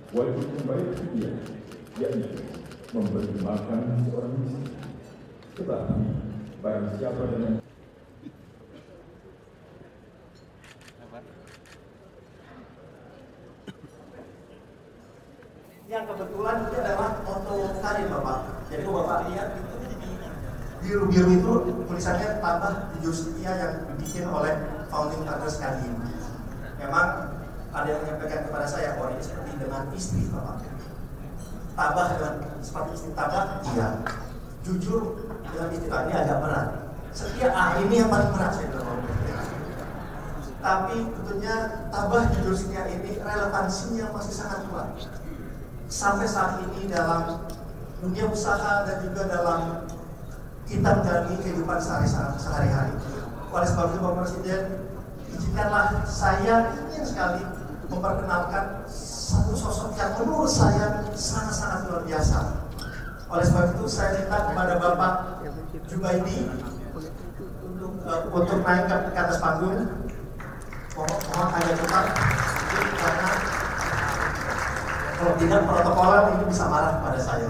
wajib membayar fidyah, yakni memberi makan seorang miskin. Tetapi barang siapa dengan yang kebetulan itu adalah foto karir Bapak. Jadi kalau Bapak lihat itu biru-biru itu tulisannya tambah jujur setia yang dibikin oleh founding fathers kali ini. Memang ada yang menyampaikan kepada saya bahwa ini seperti dengan istri Bapak. Tabah dengan seperti istri tabah, iya. Jujur dengan istri ini agak berat. Setia ini yang paling berat saya bilang. Tapi tentunya tabah jujur setia ini relevansinya masih sangat kuat. Sampai saat ini dalam dunia usaha dan juga dalam kita menjalani kehidupan sehari-hari. Oleh sebab itu Bapak Presiden, izinkanlah saya ingin sekali memperkenalkan satu sosok yang menurut saya sangat-sangat luar biasa. Oleh sebab itu saya minta kepada Bapak Jubaidi untuk naik ke atas panggung. Mohon agak cepat karena kalau tidak protokoler ini bisa marah pada saya.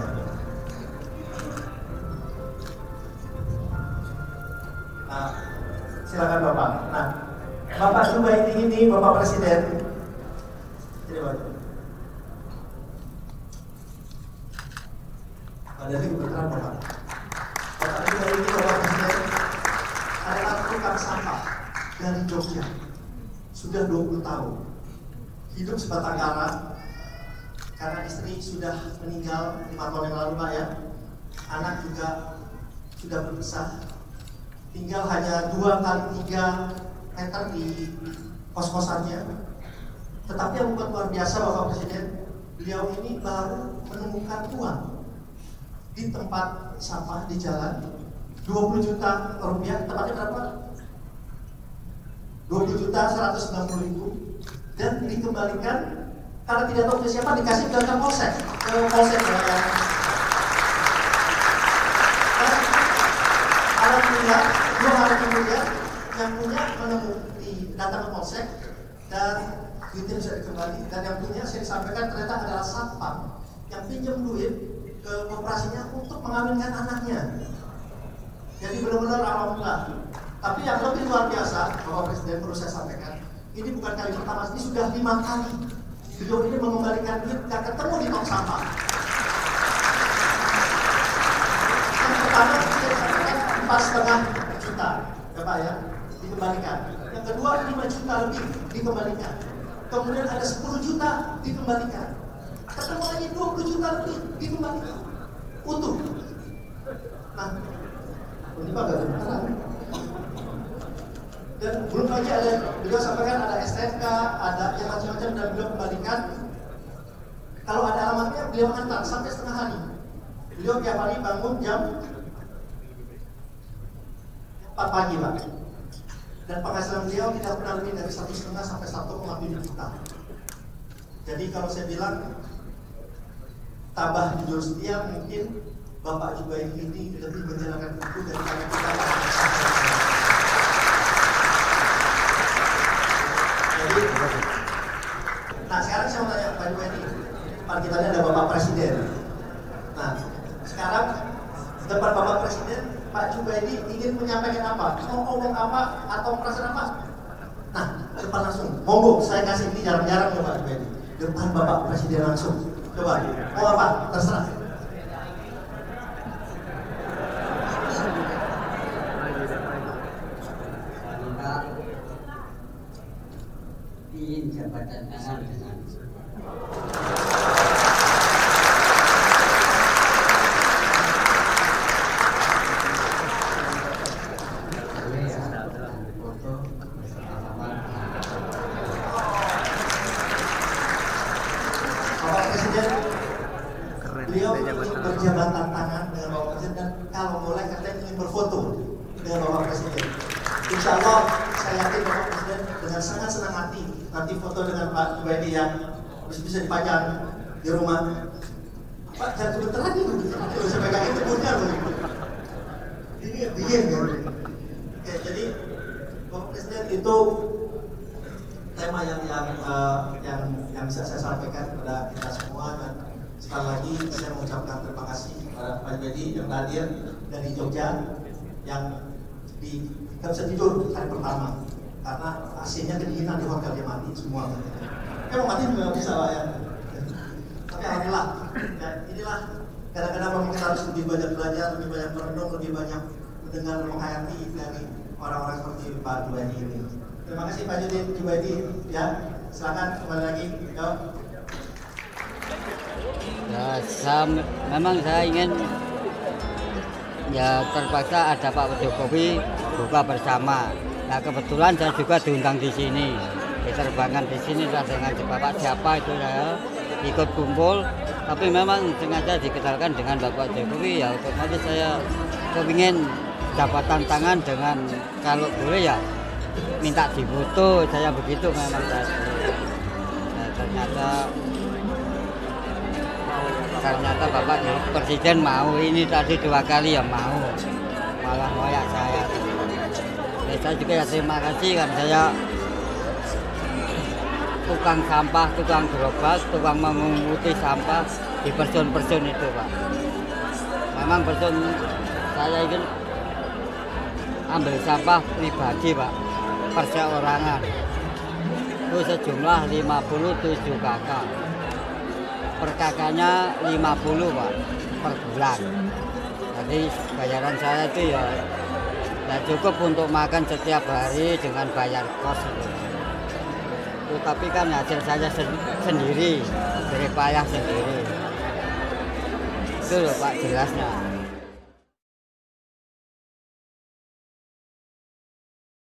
Nah, silakan Bapak. Nah, Bapak Jubaidi ini Bapak Presiden. Jadi Bapak. Ada lagi kebetulan Bapak. Bapak Jubaidi Bapak Presiden adalah tukang sampah dari Jogja. Sudah 20 tahun. Hidup sebatang kara. Karena istri sudah meninggal 5 tahun yang lalu Pak ya. Anak juga sudah berbesar. Tinggal hanya 2 kali 3 meter di kos-kosannya. Tetapi yang bukan luar biasa Bapak Presiden, beliau ini baru menemukan uang di tempat sampah di jalan 20 juta rupiah, tepatnya berapa? 20 juta 190 ribu dan dikembalikan karena tidak tahu siapa dikasih ke polsek ya. Alhamdulillah 2 hari kemudian yang punya menemukan datang ke polsek dan duitnya bisa dikembali, dan yang punya saya sampaikan ternyata adalah satpam yang pinjam duit ke koperasinya untuk mengawinkan anaknya. Jadi benar-benar alhamdulillah. Tapi yang lebih luar biasa Bapak Presiden perlu saya sampaikan, ini bukan kali pertama, ini sudah 5 kali beliau ini mengembalikan duit dan ketemu di tong sampah. Yang pertama saya sampaikan 4,5 juta ya Pak ya, dikembalikan. Yang kedua 5 juta lebih dikembalikan. Kemudian ada 10 juta dikembalikan. Ketemu lagi 20 juta lebih dikembalikan. Utuh. Nah, ini Pak gak benar. Dan belum lagi ada, beliau sampaikan ada STNK, ada yang macam-macam dan beliau kembalikan. Kalau ada alamatnya beliau hantar sampai setengah hari. Beliau tiap hari bangun jam 4 pagi Pak. Dan penghasilan beliau tidak pernah lebih dari 1,5 sampai 1,7 juta. Jadi kalau saya bilang tabah jujur setia, mungkin Bapak juga ini lebih menjalankan itu daripada kita. Jadi, nah sekarang saya mau tanya Pak Jubaidi, depan kita ini ada Bapak Presiden. Nah sekarang depan Bapak Presiden, Pak Jubaidi ingin menyampaikan apa? Mau ngomong apa atau perasaan apa? Nah depan langsung, monggo saya kasih ini jarang-jarang ya Pak Jubaidi. Depan Bapak Presiden langsung, coba mau apa? Terserah. Ingin jabatan tangan dengan Bapak Presiden, beliau berjabatan tangan dengan Bapak Presiden dan kalau boleh katanya ingin berfoto dengan Bapak Presiden. Insya Allah saya yakin Bapak Presiden dengan sangat senang hati nanti foto dengan Pak Jubaidi yang bisa dipajang di rumah. Pak jangan kebetulan nih, kalau saya pegang itu punya loh. Ini dingin ya. Oke, jadi Bapak Presiden itu tema yang bisa saya sampaikan kepada kita semua. Nadir dari Jogja yang nggak bisa tidur hari pertama karena AC-nya kedinginan di hotel, dia mati semua. Mau mati nggak bisa Pak ya. Tapi alhamdulillah, ya, inilah kadang-kadang memang kita harus lebih banyak belajar, lebih banyak merenung, lebih banyak mendengar, menghayati dari orang-orang seperti Pak Jubaidi ini. Terima kasih Pak Jubaidi, ya silakan kembali lagi. Jawab. Ya, memang saya ingin ya terpaksa ada Pak Jokowi buka bersama. Nah kebetulan saya juga diundang di sini, diterbangkan di sini dengan Bapak siapa itu saya ikut kumpul. Tapi memang sengaja dikenalkan dengan Bapak Jokowi, ya otomatis saya kepingin dapat tantangan dengan kalau boleh ya minta difoto, saya begitu memang tadi. Nah, ternyata Bapak Presiden mau, ini tadi 2 kali ya mau, malah ngoyak saya. Ya, saya juga ya terima kasih kan saya tukang sampah, tukang gerobak, tukang memunguti sampah di person-person itu Pak. Memang person saya ingin ambil sampah pribadi Pak, perseorangan. Itu sejumlah 57 kakak. Per kakaknya 50 Pak, per bulan. Jadi bayaran saya itu ya cukup untuk makan setiap hari dengan bayar kos itu. Tapi kan hasil saya sendiri, dari payah sendiri. Itu loh Pak jelasnya.